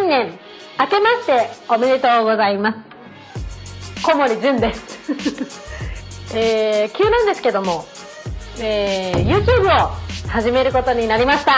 年明けましておめでとうございます。小森純です。急なんですけども、YouTube を始めることになりました。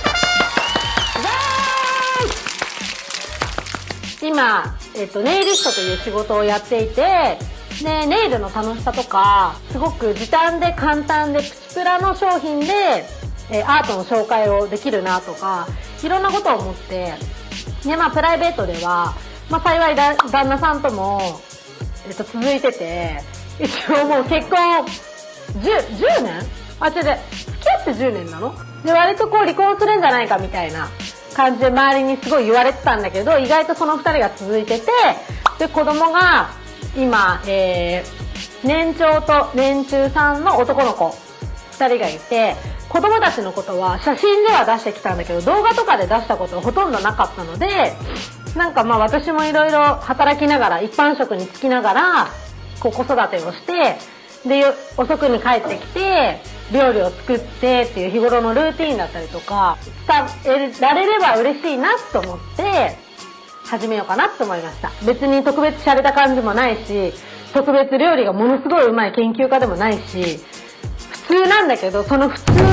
今、ネイリストという仕事をやっていて、でネイルの楽しさとか、すごく時短で簡単でプチプラの商品で、アートの紹介をできるなとか、いろんなことを思って、でプライベートでは、幸い旦那さんとも、続いてて、一応もう結婚10年？付き合って10年なの？で割と離婚するんじゃないかみたいな感じで周りにすごい言われてたんだけど、意外とその2人が続いてて、で子供が今、年長と年中さんの男の子2人がいて、子供たちのことは写真では出してきたんだけど、動画とかで出したことはほとんどなかったので、私もいろいろ働きながら、一般職に就きながら子育てをして、で遅くに帰ってきて料理を作ってっていう日頃のルーティーンだったりとか伝えられれば嬉しいなと思って始めようかなと思いました。別に特別洒落た感じもないし、特別料理がものすごいうまい研究家でもないし、普通なんだけど、その普通を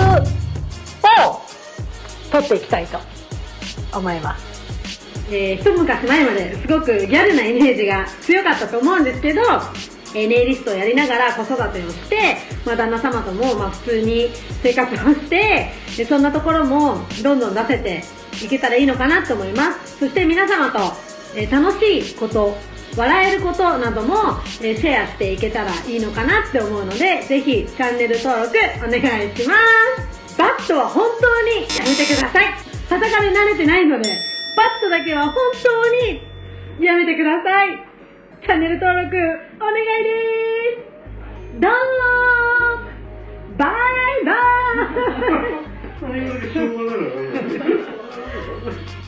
取っていきたいと思います。一昔前まですごくギャルなイメージが強かったと思うんですけど、ネイリストをやりながら子育てをして、旦那様とも普通に生活をして、でそんなところもどんどん出せていけたらいいのかなと思います。そして皆様と、楽しいこと、笑えることなども、シェアしていけたらいいのかなって思うので、ぜひチャンネル登録お願いします。バットは本当にやめてください。叩かれ慣れてないので、バットだけは本当にやめてください。チャンネル登録お願いです。どうもバイバーイ。 それよりしょうがない。